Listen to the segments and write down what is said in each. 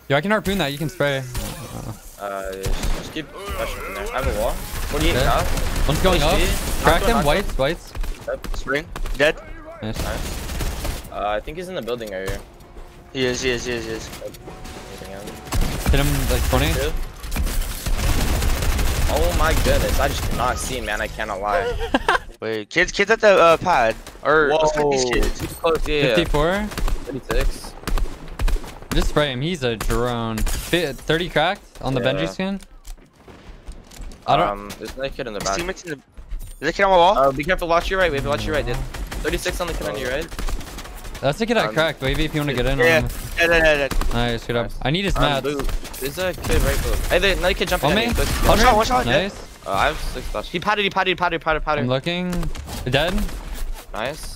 Yo, I can harpoon that. You can spray. Just keep pushing from there. I have a wall. 48 Okay. out. One's going up. Cracked him. Whites. Spring. Dead. Nice. I think he's in the building area. He is. Hit him like 20. Oh my goodness, I just cannot see, man. I cannot lie. Wait, kids at the pad. Or Whoa, let's get these kids. too close, yeah. 54. 36. Just spray him. He's a drone. 30 cracked on the Benji skin. I don't. There's another kid in the back. Teammates in the. Is that kid on my wall? Be careful. Watch your right. Wave. Watch your right, dude. 36 on the kid on your right. That's the kid I cracked. Wavy, if you want to get in on him. Yeah. Nice, good up. I need his mats. There's a kid right below. Hey, there's another kid jumping On at me. me. One shot. Nice. I have 6 flash. He patted. I'm looking. Dead. Nice.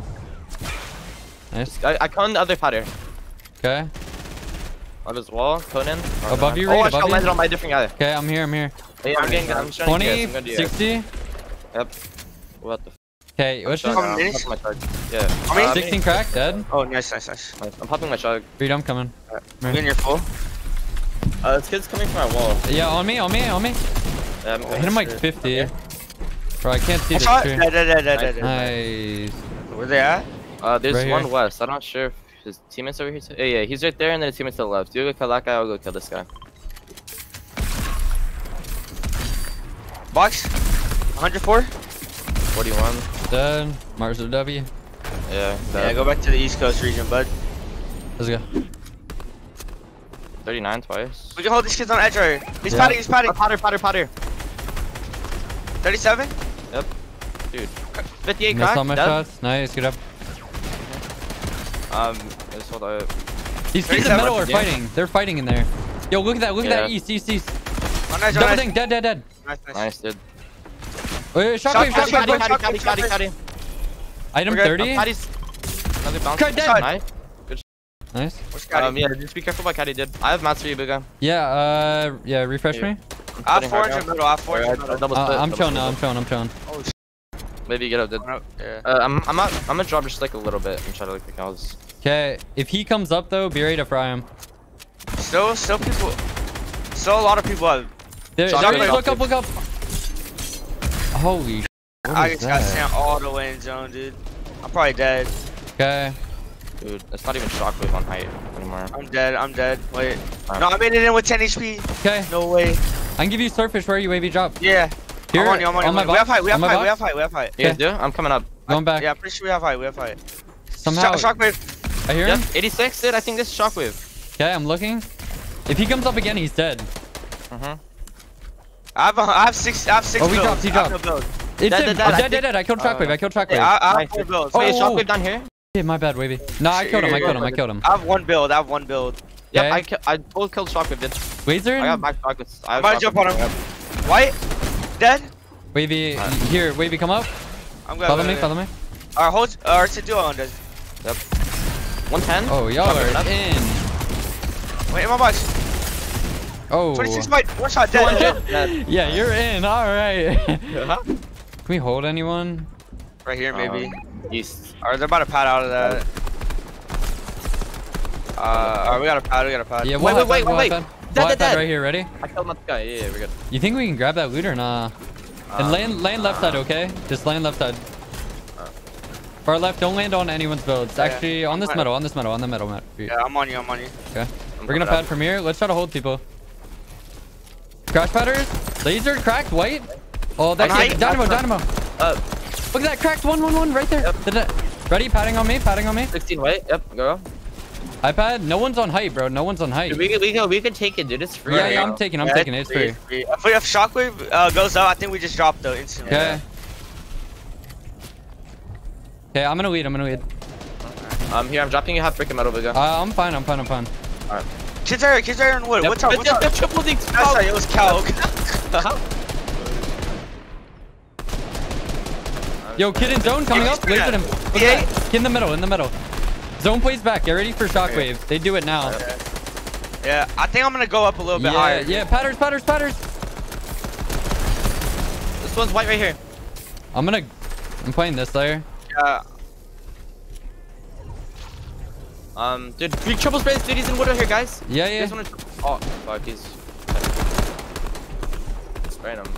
Nice. I conned the other patter. Okay. On his wall, Conan. Above you, Oh, Reed, I above shot you. landed on my different guy. Okay, I'm here. Hey, I'm trying to 20, get I'm gonna do 60. Yep. What the f? Okay, what's I'm this? popping my charge. Yeah. I mean, 16 crack, dead. Oh, nice. Nice. I'm popping my charge. Reed, I'm coming. I'm in your full. This kid's coming from my wall. Yeah, on me. I Hit him like 50. Okay. Bro, I can't see One the shot. stream. Dead. Nice. Where they at? There's Right one here. west. I'm not sure if his teammates over here too. Yeah, he's right there, and then his teammates to the left. You go kill that guy, I'll go kill this guy. Box. 104. 41. Dead. Mars of W. Yeah. Yeah, go back to the East Coast region, bud. Let's go. 39 twice. We can hold these kids on edge right here. He's Yeah. padding. Potter. 37. Dude. 58 Missed crack. all my dead. shots. Nice, good up. Just hold up. These kids in the middle are fighting. They're fighting in there. Yo, look at that. Look at that. East. On edge. Double thing. Dead. Nice, dude. Wait, shockwave. Caddy. Item We're good. 30. Caddy's. Another bounce. Okay, dead. Nice. Nice. Yeah, just be careful about Caddy, dude. I have mats for you, big guy. Yeah, refresh me. I have 4 in the middle. I have 4 in the middle. Double split. I'm chilling now. I'm chilling. Oh, Maybe get up, dude. yeah. I'm gonna drop just like a little bit and try to like pick out. Okay, if he comes up though, be ready to fry him. Still people. Still a lot of people have. Look up. Holy. I just got sent all the way in zone, dude. I'm probably dead. Okay. Dude, it's not even shockwave on height anymore. I'm dead. Wait. No, I made it in with 10 HP. Okay. No way. I can give you swordfish where you wavy drop. Yeah. Here, I'm on you. We have height. We have height. You guys do? I'm coming up. Going back. Yeah, I'm pretty sure we have height. Somehow. Shockwave. I hear him. Yep, 86, dude. I think this is shockwave. Okay, I'm looking. If he comes up again, he's dead. I have six. Oh, he dropped. I have no build. It's Dead, him. dead, Dead. I killed shockwave. Yeah, I have 4 builds. Wait, Oh. shockwave down here? Yeah, my bad, wavy. No, I killed him. I killed him. I have 1 build. Yep, Okay. I both killed shockwave, dude. Laser. I got back pockets. I'm about to jump on him. White. Dead. Wavy, here. Wavy, come up. I'm good. Follow me. Our hold. Our to do on this. Yep. 110. Oh, y'all are in. Wait, in my box. Oh. 26 white. 1 shot. Dead. Yeah, you're in. All right. Uh-huh. Can we hold anyone? Right here, maybe. East. Alright, they're about to pad out of that. Alright, we got a pad. Yeah, Wait. Dead. Dead. Right here. Ready? I killed my guy. Yeah, we're good. You think we can grab that loot or nah? And land left side, okay? Just land left side. Far left, don't land on anyone's builds. Actually, on this metal, on the metal map. Yeah, I'm on you. Okay. We're gonna pad from here. Let's try to hold people. Crash patters. Laser cracked white. Oh, that's it. Dynamo. Look at that cracked 111 right there. Ready? Padding on me. 16 white. Yep, go. iPad. No one's on height, bro. No one's on height. Dude, we could take it, dude. It's free. Yeah, I'm taking it. It's free. If shockwave goes out, I think we just drop though instantly. Okay. Okay, I'm gonna lead. Here, I'm dropping you half brick and metal, big guy. I'm fine. Alright. Kids are in wood. Yep. What's up? Triple D. Sorry, it was Cal. Yo, kid in zone coming up. Wait for him. Look at that. Kid in the middle. Zone plays back. Get ready for shockwave. They do it now. Yeah, I think I'm gonna go up a little bit higher. Yeah, patters. This one's white right here. I'm playing this layer. Yeah. Dude, triple sprays, dude, he's in wood right here, guys. Yeah, You yeah. guys wanna... Oh, fuck, he's spraying him.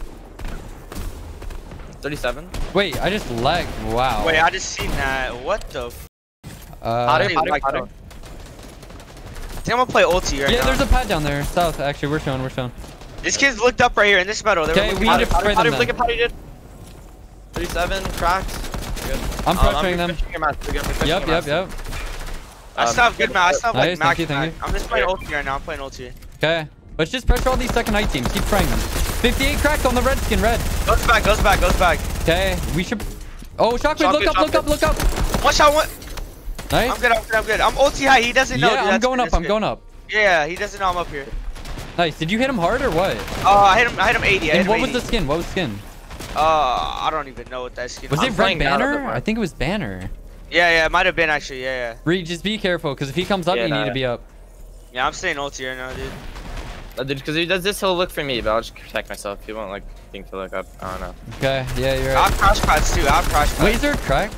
37. Wait, I just lagged. Wow. Wait, I just seen that. What the? Powder, Hey, powder, like, powder. I think I'm gonna play ulti right yeah, now. there's a pad down there. South, actually. We're showing. This kid's looked up right here in this meadow. They were Okay, looking we at need it. to spray them Flick a then. powder, dude. 37, cracks. Good. I'm pressuring them. Your mask. We're gonna be pressuring Yep, your yep, mask. yep. I still have good match. I still have Nice, like max. thank you, thank I'm just playing ulti right now. I'm playing ulti. Okay. Let's just pressure all these second night teams. Keep spraying them. 58 cracked on the red skin, red. Goes back. Goes back. Goes back. Okay, we should... Oh, Shockwave, look up, look up, look up. One shot. One. Nice. I'm good. I'm good. I'm good. I'm ulti high. He doesn't know. Yeah, dude. I'm That's going good, up, that's I'm good. going up. Yeah, he doesn't know I'm up here. Nice. Did you hit him hard or what? I hit him 80. I hit And him what was 80. the skin? What was skin? I don't even know what that skin Was was. it red playing down a banner? bit more. I think it was banner. Yeah, it might have been actually. Yeah. Reed, just be careful, because if he comes up, Yeah, you need nah. to be up. Yeah, I'm staying ulti right now, dude. Dude, because he does this, he'll look for me, but I'll just protect myself. He won't, like, think to look up. I don't know. Okay, yeah, you're I right. have crash pads too. I have crash pads. Laser cracked.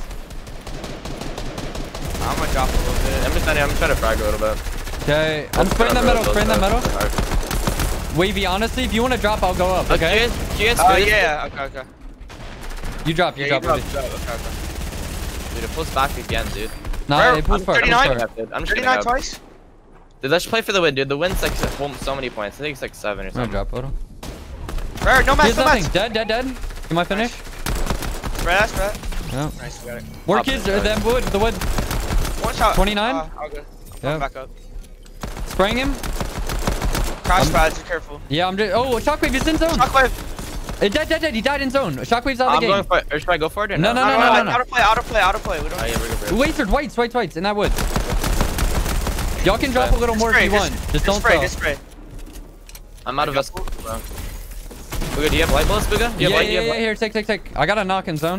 I'm gonna drop a little bit. I'm just trying to frag a little bit. Okay, I'm spraying that metal, spraying that metal. Wavy, honestly, if you want to drop, I'll go up, okay? GS, Yeah. Okay. You drop, you Yeah, drop. you drop. Okay. Dude, it pulls back again, dude. Nah, Bro, it pulls I'm far. 39. I'm sorry. I'm just getting 39 up. twice. Dude, let's play for the win, dude. The win's like so many points. I think it's like 7 or I'm gonna something. drop a little. Rare, no He match, has no nothing. match. Dead. Can I finish? Rare, that's rare. No. Nice, we got it. More Top kids, it, that wood, the wood. One shot. 29? I'll go. Yeah. Back up. Spraying him. Crash pads, be careful. Yeah, I'm just. Oh, Shockwave is in zone. Shockwave. Dead. He died in zone. Shockwave's out of I'm the going game. for it. Or should I go for it or No. Out of play. We don't. Oh, yeah, we're good for it. Wasted whites in that wood. Y'all can drop a little more if you want. Just don't spray. sell. Just spray. I'm out of vessel. Booga, do you have light bullets, Booga? Do you have Yeah, light? Do you have light? here, take. I got a knock in zone.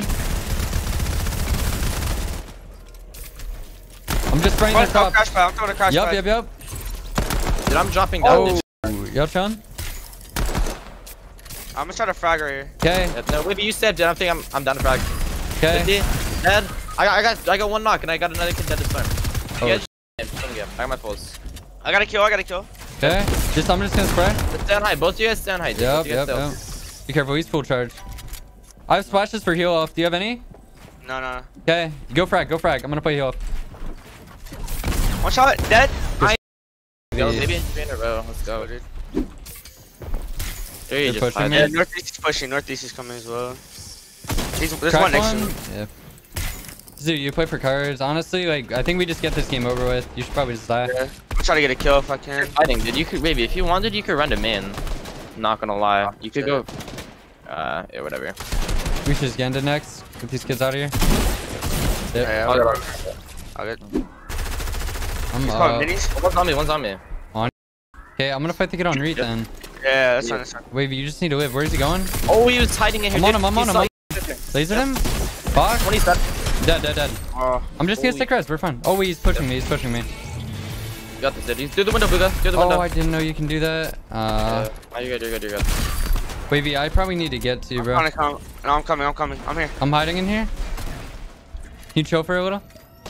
I'm just spraying this top. Crash pad. I'm throwing a crash pad. Yep. Dude, I'm dropping down. Oh, y'all Sean? I'm gonna try to frag right here. Okay, Yeah, no, maybe you said, dude. I think I'm down to frag. okay. 50, dead. I got one knock and I got another kid dead this time. Oh. You guys, I got my pulls. I got a kill. Okay, I'm just gonna spray. Let's stand high. Both of you guys stand high. Dude. Both Yep. of you guys still. Be careful, he's full charge. I have splashes for heal off. Do you have any? No. Okay, go frag. I'm gonna play heal off. One shot. Dead. Yo, maybe in a row. Let's go, dude. There you They're just pushing me. Yeah, northeast is pushing. Northeast is coming as well. There's Crack one next to him. Yeah. Dude, you play for cards. Honestly, like, I think we just get this game over with. You should probably just die. Yeah. I'm trying to get a kill if I can. Fighting, dude. You could maybe if you wanted, you could run to main. Not gonna lie, you could go. Yeah, whatever. We should just get into next. Get these kids out of here. Yep. Yeah, I'll get. I'm He's calling up. minis. One's on me. Okay, I'm gonna fight the kid on Reed then. Yeah, that's fine. Wait, you just need to live. Where's he going? Oh, he was hiding in here. I'm on dude. him. He's Lasered him? Fuck. 27. Dead. Oh, I'm just gonna stick res. We're fine. Oh, he's pushing me. You got this, dude. He's through the window, Booga. Through the window. Oh, I didn't know you can do that. Oh, you're good. Wavy, I probably need to get to you, I'm bro. trying to come. No, I'm coming. I'm here. I'm hiding in here. Can you chill for a little?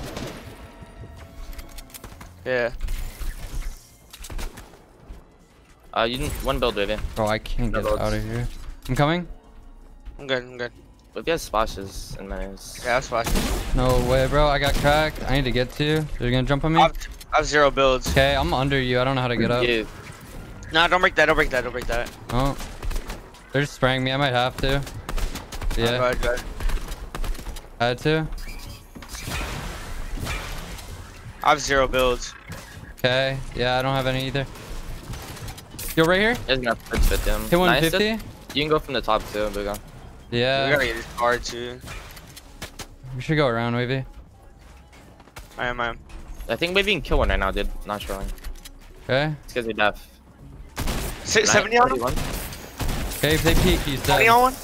Yeah. You didn't one build, Wavy. Bro, I can't get builds. out of here. I'm coming. I'm good. But if you have splashes and minis. Yeah, that's fine. No way, bro. I got cracked. I need to get to. They're gonna jump on me. I have 0 builds. Okay, I'm under you. I don't know how to get up. Yeah. Nah, don't break that. Oh. They're just spraying me. I might have to. Yeah, Go ahead. I had to. I have 0 builds. Okay. Yeah, I don't have any either. Yo, right here. You guys got 50 him. Hit Nice, 150. dude. You can go from the top too, Booga. We Yeah. gotta get this card too. We should go around, Wavy. I am. I think maybe you can kill one right now, dude. Not showing. Okay. It's because they're deaf. 70 on him? 41. Okay, if they peek, he's 20 dead. on one?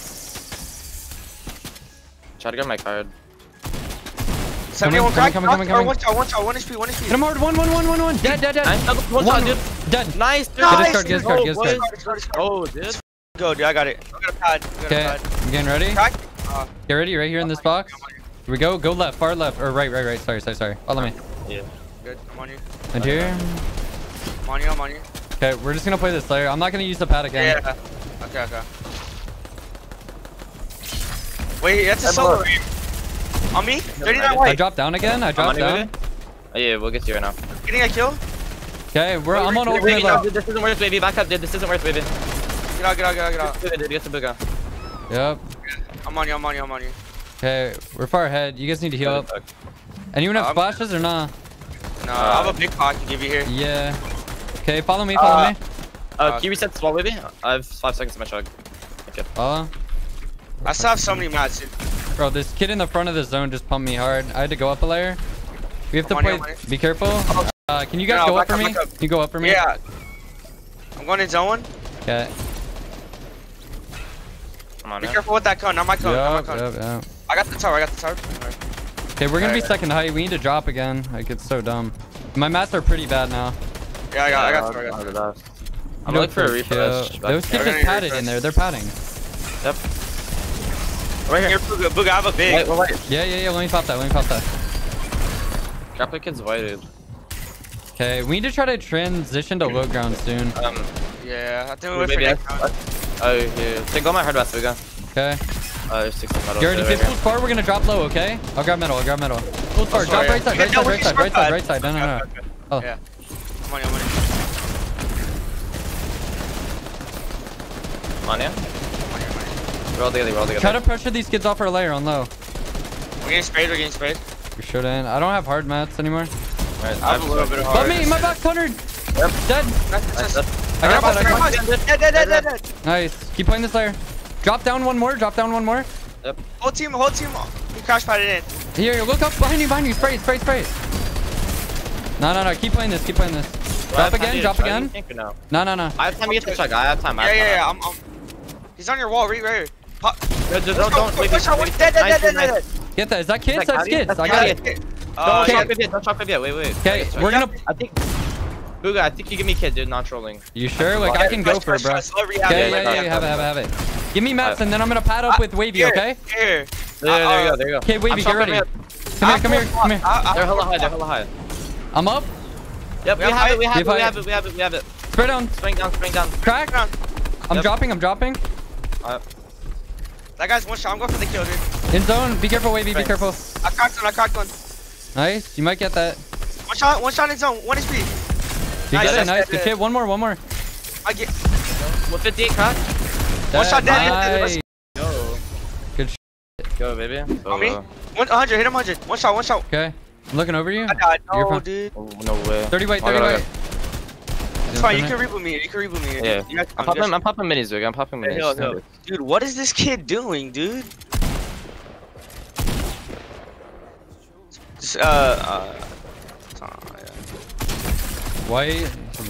Try to get my card. 70 on one crack? coming. One shot, 1 HP. Hit him hard. One. Dead. Nice, one shot, dude. Dead. Nice, dude. Get his card. Oh, dude. Go, dude, I got it. I got a pad. Okay, I'm getting ready. Crack? Get ready, right here in this box. Here we go. Go left, far left, or right. Sorry. Follow me. Yeah. Good. I'm on you. And here. I'm on you. I'm on you. Okay, we're just gonna play this Slayer. I'm not gonna use the pad again. Yeah. Okay. Okay. Wait, that's a solo right here. On me? 39 I white. dropped down again. I dropped down. Oh, yeah, we'll get you right now. Getting a kill? Okay, I'm on ultimate Wait, no, left. dude, this isn't worth wavy. Back up, dude. This isn't worth wavy. Get out, get out, get out, get out. Dude, get the booga. Yep. I'm on you, I'm on you, I'm on you. Okay, we're far ahead. You guys need to heal up. Anyone have splashes or nah? No, I have a big pot I can give you here. Yeah. Okay, follow me, follow me. Can you reset small wavy? I have 5 seconds to my chug. Okay. Follow. I still have so many mats, dude. Bro, this kid in the front of the zone just pumped me hard. I had to go up a layer. We have to I'm on play. you, I'm on you. Be careful. Can you guys go up for me? Can you go up for me? Yeah. I'm going in zone 1. Okay. Come on, Be man. careful with that cone, not my cone, not my cone. Yep. I got the tower, I got the tower. Okay, we're gonna be Alright. second height. We need to drop again. Like, it's so dumb. My mats are pretty bad now. Yeah, I got the tower, I got the tower. I'm looking for a refresh. Those kids We're just gonna padded refresh. in there. They're padding. Yep. Right here, Booga, I have a big. Wait. Yeah. Let me pop that. Drop the kid's whited. Okay, we need to try to transition to low ground soon. Yeah, I think we wait for Maybe that. Oh, here. Take all my hard bats, Booga. Okay. There's 60 metal. Garrett, if it's full far, we're gonna drop low, okay? I'll grab metal. Full far, drop right side. No. Oh. Yeah. I'm on you. Come on, yeah? Roll together. Try to pressure these kids off our layer on low. We're getting sprayed. We shouldn't. I don't have hard mats anymore. Alright, I have a little bit of hard. Let me, my back 100. Yep. Dead. Nice. I got that. Dead. Nice. Keep playing this layer. Drop down one more. Yep. Whole team. We crash padded in. Here, look up behind you. Spray. No. Keep playing this. Drop again. No. I have time to get the chug. I have time. Yeah. I'm. He's on your wall, right here. Pop. Don't. Wait. Dead. Get that. Is that kids? That's kids. I got it. Don't shock yet. Wait. Okay, we're gonna. I think. Booga, I think you give me kid, dude. Not trolling. You sure? Like, I can go for it, bro. Okay, yeah. Have it. Give me mats, and then I'm gonna pad up with Wavy, okay? Here. There you go. Okay, Wavy, get ready. Come here. They're hella high. I'm up. Yep, we have it. Spray down. Spring down. Crack. I'm Yep. dropping. That guy's one shot. I'm going for the kill, dude. In zone. Be careful, Wavy. Be Right. careful. I cracked one. Nice. You might get that. One shot in zone. 1 HP. You Nice, get it. that's Nice. good. Okay, one more. I get 158 crack. one shot dead. Nice. Go. Good shit. Go, baby. On me? 100. Hit him 100. One shot. Okay. I'm looking over you. I died. You're No, fine. dude. Oh, no way. 30 white. It's fine. You can reboot me. Yeah. You guys- I'm popping minis, Booga. I'm popping minis. Hill. Dude, what is this kid doing, dude? Just, White.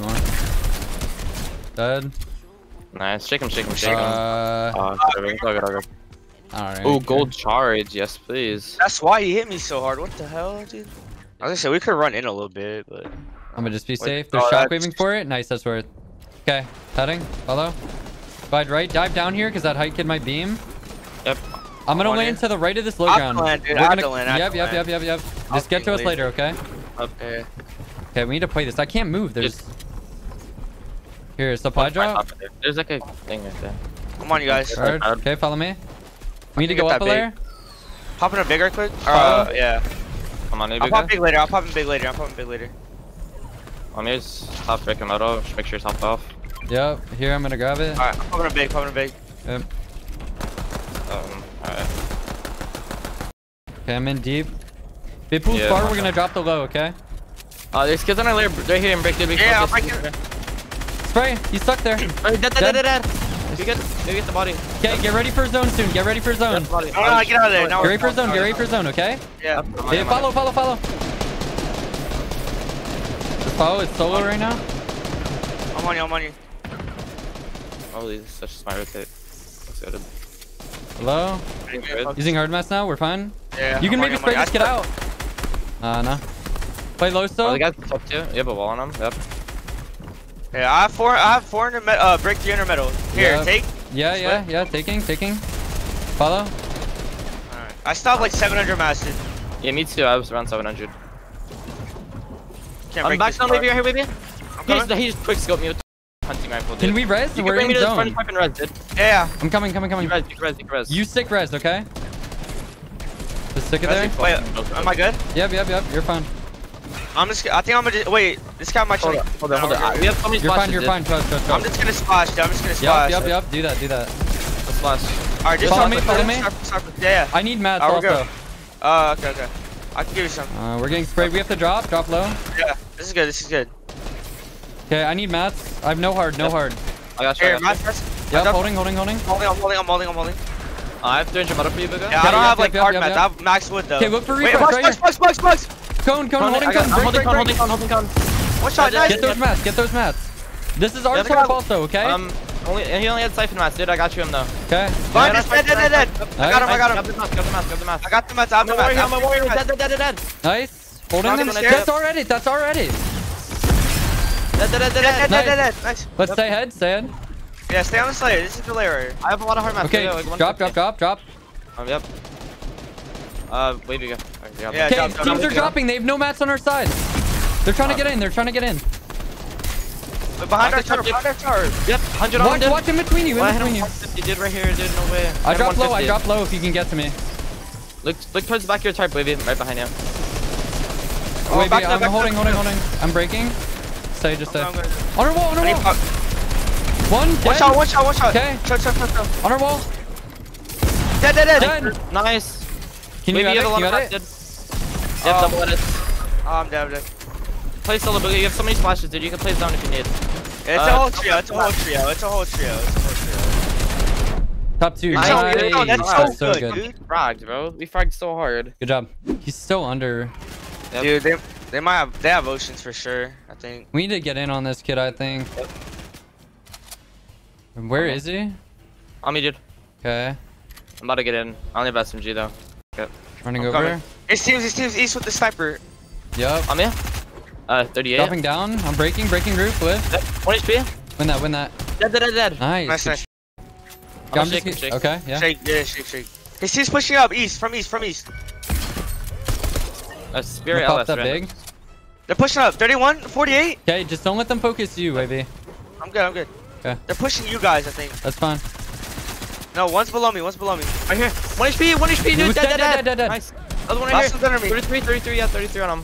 Dead. Nice. Shake him. Alright. Oh, gold charge. Yes, please. That's why he hit me so hard. What the hell, dude? I was gonna say we could run in a little bit, but I'm gonna just be Wait, safe. They're shockwaving for it. Nice, that's worth. Okay, heading. Follow. Glide right. Dive down here because that height kid might beam. Yep. I'm gonna On land it. to the right of this low I have ground. to land, dude. We're I have gonna- to land, I have Yep. to land. Just get to us leave. later, okay? okay. Okay, we need to play this. I can't move. There's. Here, supply drop. There's like a thing right there. Come on, you guys. Alright, okay, follow me. We need to can go get up a that big. layer. Pop in a big right quick. Follow. Yeah. Come on, I'll Booga. pop big later. I'm popping big later. I'm here's top breaking metal. Just make sure it's top off. Yep, here, I'm gonna grab it. Alright, I'm popping a big. Yep. Alright. Okay, I'm in deep. If it pulls Yeah, far, my we're gonna drop the low, okay? There's kids on our layer right here and break the Yeah, I'll break it. Spray, he's stuck there. Dead. You get the body. Okay, get ready for zone soon. Get ready for zone. No, get out of there. Now Get ready for zone. Get ready for zone, okay? Yeah. Hey, follow. Just follow. It's solo right now. I'm on you. Holy, this is such a smart rotate. That's good. Hello. Good. Using hard mass now. We're fine. Yeah. You can I'm maybe on spray you. this kid out. No. Play low Oh, still. the guy's top two. You have a wall on him. Yep. Yeah, I have 400 break 300 metal. Here, Yeah. take. Yeah. Taking. Follow. Alright. I still have like 700 mass, dude. Yeah, me too. I was around 700. Can't I'm break back this down, part. baby. Right here, baby. coming. He just quick scoped me with hunting rifle, dude. Can we res? You We're can bring me in to this front zone. pipe and res, dude. Yeah. I'm coming. You can res. You stick res, okay? Just stick it Res there. it. Wait, am I good? Yep. You're fine. I'm just. I think I'm gonna. Wait, this guy might. Hold on. We have so many You're splashes, fine. dude. Trust. I'm just gonna splash, dude. I'm just gonna splash. Yep. Do that. Let's splash. Alright, just Follow start me. Start, yeah. I need mats Alright, we're also. Okay. I can give you some. We're getting sprayed. We have to drop low. Yeah, this is good. Okay, I need mats. I have no hard. I got you. Here, my first. Yep, holding. I'm holding. I have 300 metal for you, big guy. Yeah, I don't have like yep, hard yep. mats. I have max wood though. Okay, look for Wait, refresh right here. bugs. Cone, holding I'm cone. holding Break. con. One shot, nice. Get those mats. This is our Yeah, turf also, okay? He only had siphon mats, dude. I got you him though. Okay. Behind us, dead. I got him. Grab the mats. I got the mats. I have the mats. I'm a warrior. Dead. Nice. Holding them. Nice. That's already. Dead. Nice. Let's stay ahead. Yeah, stay on the slayer. This is the layer right here. I have a lot of hard mats. Okay, drop. Yep. Wait, big guy. Yeah, Okay, drop. teams are dropping. They have no mats on our side. They're trying to get in. Behind our tower. Yep, 100 on him. Watch in between you. I hit him 150, dude, right here, dude. No way. I drop low if you can get to me. Look towards the back of your tarp, Wavy. Right behind you. Wait, back I'm to- holding. I'm breaking. Stay. On our wall. I need pop. One dead. One shot. Okay. Shot. On our wall. Dead. Dead. Nice. Can you Wavy, get have a lot it? of cracks, dude. Yep, double edits. I'm dead. Play solo, Boogie. You have so many splashes, dude. You can play down if you need. It's a whole trio. It's a whole trio. Top two. Nice. That's Nice. so good, dude. We fragged, bro. We fragged so hard. Good job. He's still under. Yep. Dude, they have oceans for sure. I think. We need to get in on this kid, I think. Yep. Where is he? On me, dude. Okay. I'm about to get in. I only have SMG though. Okay. Running I'm over. coming. His team's east with the sniper. Yep. On me. 38. Dropping down. I'm breaking roof. Live. 1 HP. Win that. Dead. Nice. Nice. I'm shake. Okay, yeah. Shake. His team's pushing up from east. Spirit Pop LS, that right? big. They're pushing up. 31, 48. Okay, just don't let them focus you, Wavy. I'm good. Okay. They're pushing you guys, I think. That's fine. No, one's below me. Right here. 1 HP, He dude. was dead. Nice. Other one right Last here. one's under me. 33, yeah, 33 on him.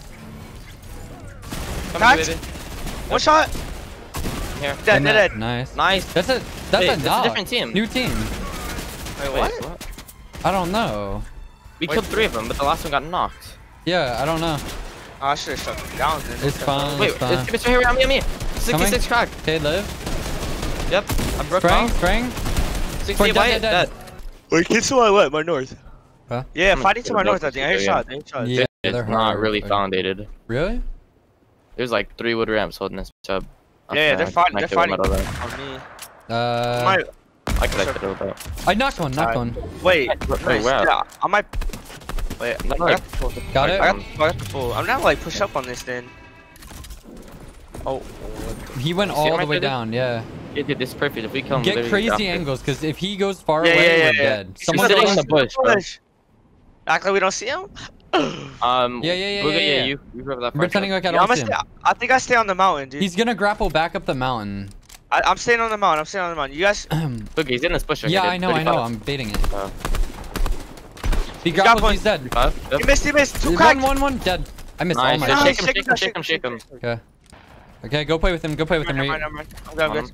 Come Cracked. here, baby. One shot. Here. Dead. Nice. Nice. That's Wait, a that's a knock. different team. New team. Wait, Wait, what? I don't know. We killed 3 of them, but the last one got knocked. Yeah, I don't know. Oh, I should have shut them down then. It's fine. Wait, It's fine. it's right here on me. 66 crack. Okay, live. Yep. I broke Spraying. off. 68 white. Dead. Wait, kids to my what? My north. Huh? Yeah, I'm fighting to my gonna north, I think. I hear yeah. shot. Yeah, It's they're not hard. really foundated. Really? There's like 3 wood ramps holding this bitch up. Yeah, they're fighting. I They're killed fighting. one of them. On me. Uh, I connected it with that. I knocked one. Wait, Wait, nice. where? Yeah, I might. Wait, I got the full. Got it? I got the full. I'm gonna like push up on this then. Oh. He went You see him all the right way there, dude? down. Yeah. Yeah, dude, this is perfect. If we kill him, Get literally crazy drop it. angles, because if he goes far Yeah, away, yeah, we're yeah. dead. He's Someone sitting else- in the bush, bro. Act like we don't see him. Yeah. Yeah. You grab that I'm pretending like I Yeah, don't see him. I think I stay on the mountain, dude. He's gonna grapple back up the mountain. I'm staying on the mountain. You guys. Look, he's in this bush right Yeah, here, I dude. know. 35. I'm baiting it. Oh. He got grapples, one. he's dead. 35. Yep. He missed. Two cracked. One, dead. I missed all Nice. my Just Nice. shots. shake him. Okay. Okay, go play with him. Never mind. I'm good.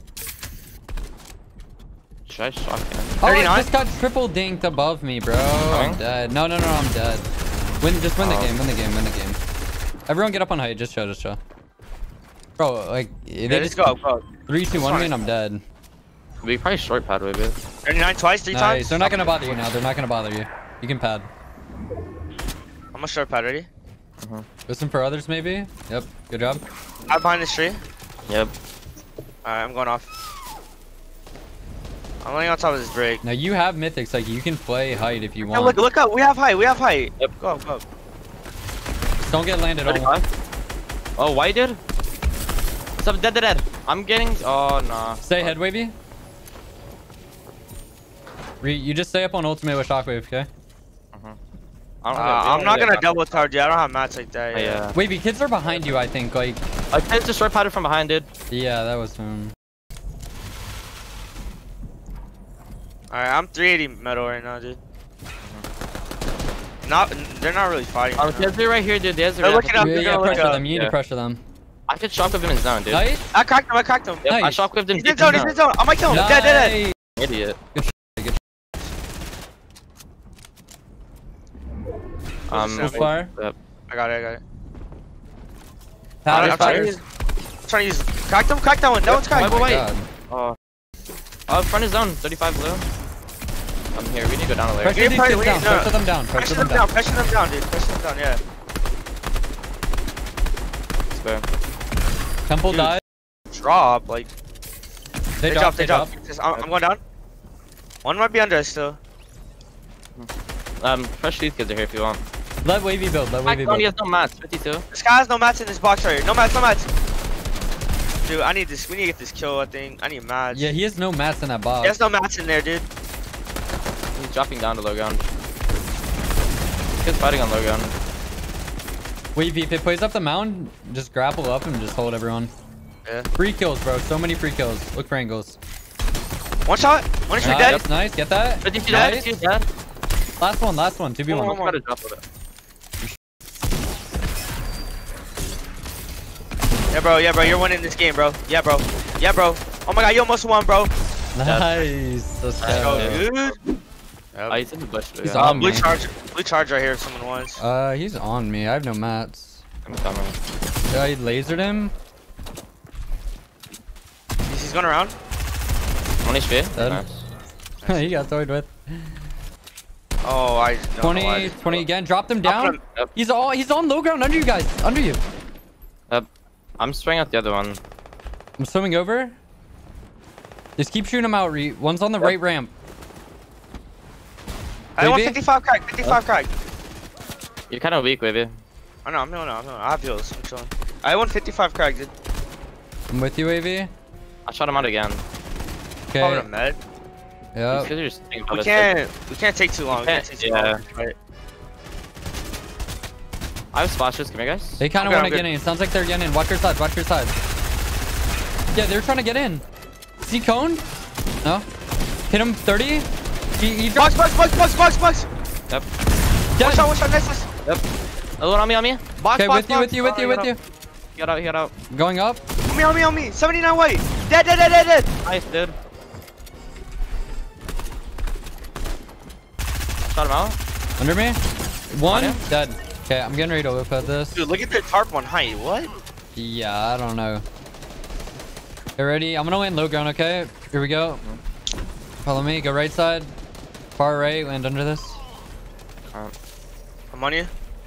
Should I shock him? Oh, I 39? just got triple dinked above me, bro. I'm dead. No, I'm dead. Just win the game. Win the game. Everyone get up on height. Just show. Bro, like, they Yeah, just let's go. 3, 2, 1 me and I'm dead. We probably short pad with it. 39 twice, 3 Nice. times. They're not gonna bother you now. You can pad. I'm a short pad, ready? Listen for others, maybe. Yep. Good job. I'm behind this tree. Yep. Alright, I'm going off. I'm laying on top of this break. Now you have mythics. Like you can play height if you Yeah, want. look up. We have height. Yep. Go. Don't get landed on. 35. Oh, white dude? Stop, dead. I'm getting. Oh, nah. Stay head wavy. You just stay up on ultimate with shockwave, okay? I'm not gonna double charge you. I don't have mats like that. Yeah. Wavy, kids are behind you, I think. Like, I kids just short padded from behind, dude. yeah, that was him. Alright, I'm 380 metal right now, dude. They're not really fighting. Oh, kids are right here, dude. They're looking up. Yeah, look pressure up. them. You need to pressure them. I could shockwave him in zone, dude. Nice. I cracked him. Yep, I Nice. shockwaved him He's deep in zone. He's in zone. I might kill him. Dead. Idiot. Good. Full fire. Yep. I got it. Powder I'm trying to use. Cracked him. Cracked that one. That one's cracked. Wait. God. Oh, front is zone. 35 blue. I'm here. We need to go down a layer. Pressure these kids down. Pressure them down. Pressure them down. Pressure them down, dude. Pressure them down. Yeah. Square. Temple Dude. died. Drop like. They dropped. I'm going down. One might be under us still. Pressure these kids are here if you want. Let Wavy build. Let Wavy He build. has no mats. 52. This guy has no mats in this box right here. No mats. Dude, I need this. We need to get this kill. I think I need mats. Yeah, he has no mats in that box. He has no mats in there, dude. He's dropping down to low ground. Kid's fighting on low ground. Wavy, if it plays up the mound, just grapple up and just hold everyone. Yeah. Free kills, bro. So many free kills. Look for angles. One shot. One shot dead. Nice, nice. Get that. 52 Nice. dead. Last one. 2v1. Try to drop with it. Yeah, bro. You're winning this game, bro. Yeah, bro. Oh my god, you almost won, bro. Nice. Let's Let's go. go, dude. Oh, he's in the bush. He's Yeah. on Blue me. charge right here if someone wants. He's on me. I have no mats. I'm coming. I lasered him. He's going around. 1 HP. Dead. Nice. He got toyed with. Oh, I don't know 20, why I 20 again. Drop them down. Yep. He's on low ground under you guys. Under you. I'm spraying out the other one. I'm swimming over. Just keep shooting him out. One's on the right ramp. I want Wavy? 55 crack. 55 crack. You're kind of weak, Wavy. I know. I'm healing. I have heals. I'm chilling. I want 55 crack, dude. I'm with you, AV. I shot him out again. Probably Okay. a med. These Yeah. kids are just thinking about We us. can't take too long. We can't take too long. Right. I have splashes. Come here, guys. They kind of Okay, want I'm to get good. in. It sounds like they're getting in. Watch your side. Watch your side. Yeah, they're trying to get in. See cone? No. Hit him 30. He dropped. Box. Yep. One shot. Nice. Yep. A little on me. Box, Okay, box, with you. Get out. Going up. On me. 79 white. Dead. Nice, dude. Shot him out. Under me. One. On him? Dead. Okay, I'm getting ready to look at this. Dude, look at the tarp on height. What? Yeah, I don't know. Get ready. I'm gonna land low ground, okay? Here we go. Follow me. Go right side. Far right. Land under this. I'm on you.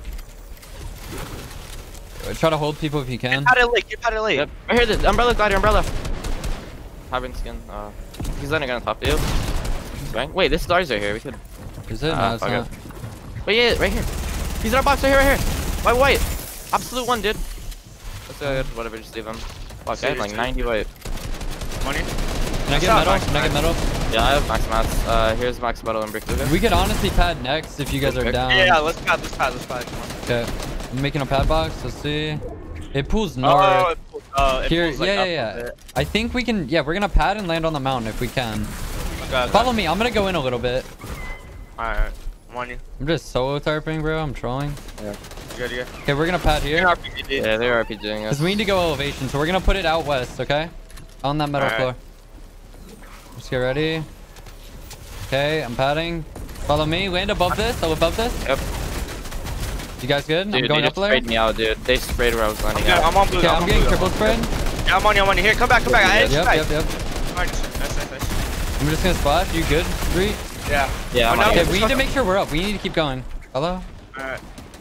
Try to hold people if you can. Get out of late. Yep. Right here, the umbrella, glider, umbrella. Carbon skin. He's landing on top of you. Bang. Wait, this is ours right here. We could. Is it? No, it's fuck not. it. Wait, yeah, right here. He's in our box right here. White. Absolute one, dude. That's good. Whatever, just leave him. Fuck, I have like 90 white. I'm on you. Can I get metal? Can I get metal? Yeah, I have max mats. Here's max metal and brick Luga. We could honestly pad next if you guys are down. Yeah, let's pad. Come on. Okay. I'm making a pad box. Let's see. It pulls north. It Here, pulls, like, up a bit. I think we can. Yeah, we're gonna pad and land on the mountain if we can. Okay. Follow me. I'm gonna go in a little bit. Alright. I'm on you. I'm just solo tarping, bro. I'm trolling. Good. Okay, we're gonna pad here. Yeah, they're RPGing us. Cause we need to go elevation, so we're gonna put it out west. Okay. On that metal Alright. floor. Let's get ready. Okay, I'm padding. Follow me. Land above this. Oh, above this. Yep. You guys good? Dude, I'm going they up just there. sprayed me out, dude. They sprayed where I was landing Yeah, at. I'm on blue. Okay, I'm on getting blue. triple spread. Yeah, I'm on you. Here, come back. I Yep. Alright, nice. I'm just gonna splash. You good? 3. Yeah. Yeah, I'm Oh, on no. it. Okay, we need to make sure we're up. We need to keep going. Hello? Alright.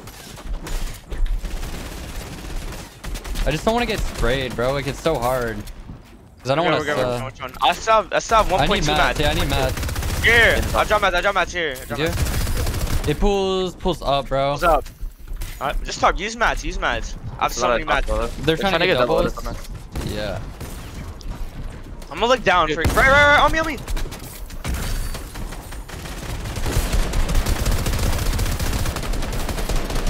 I just don't want to get sprayed, bro. Like, it's so hard. Cause I don't want to. Which one? I still have I 1.2 need mats. mats. Yeah, I need mats. Here. I'll drop mats here. You do? It pulls up, bro. What's up? Alright, just talk. Use mats. I have so many mats. They're trying to get doubles. doubles. Yeah. I'm gonna look down for right. On me.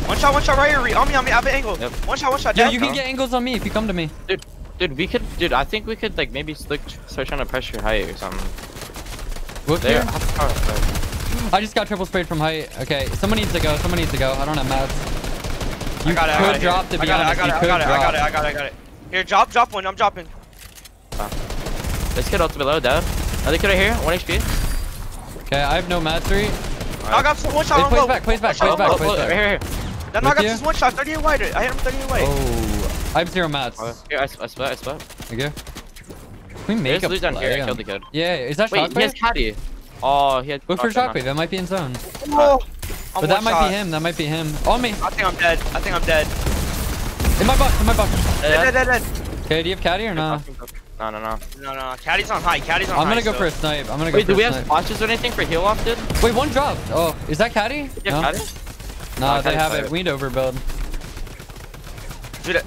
One shot right here. On me. I have an angle. Yep. One shot. Yo, Dead. you can get angles on me if you come to me. Dude, I think we could like maybe start trying to pressure height or something. Look There. here. I just got triple sprayed from height. Okay, someone needs to go. I don't have mats. You could drop to be honest. You could drop. I got it. Here, drop one. I'm dropping. This kid ultimate low, dead. Another kid right here, 1 HP. Okay, I have no mastery. I got some one shot on low. Plays back. Right here. Then I got this one shot, 38 white. I hit him 38 white. Oh, I have 0 mats. Here, I split. There you go. Can we make a There's down play? here. I killed the kid. Yeah, is that Wait, he has shockwave? caddy. Oh, he had. Look for shockwave. That might be in zone. Oh, But that might be him. That might be him. On me. I think I'm dead. In my box. Dead. Okay, do you have caddy or no? No. Caddy's on high. I'm gonna go for a snipe. Wait, do we have splashes or anything for heal off, dude? Wait, one dropped. Oh, is that caddy? You have caddy? No, they caddy's have fire. it. We need to overbuild. Dude,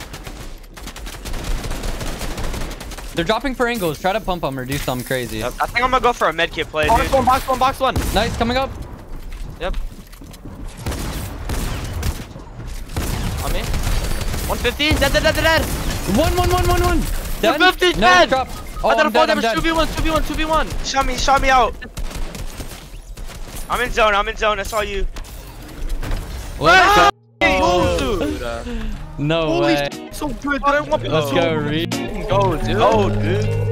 They're dropping for angles. Try to pump them or do something crazy. I think I'm gonna go for a medkit play, dude. Box one. Nice, coming up. Yep. On me. 150. Dead. 1. Dead? 150 No, dead. drop. Oh, I thought I'm dead. 2v1. Shot me out. I'm in zone. I saw you. Let's go. Dude. No way. So good, dude. Let's go, Reed. Go, dude.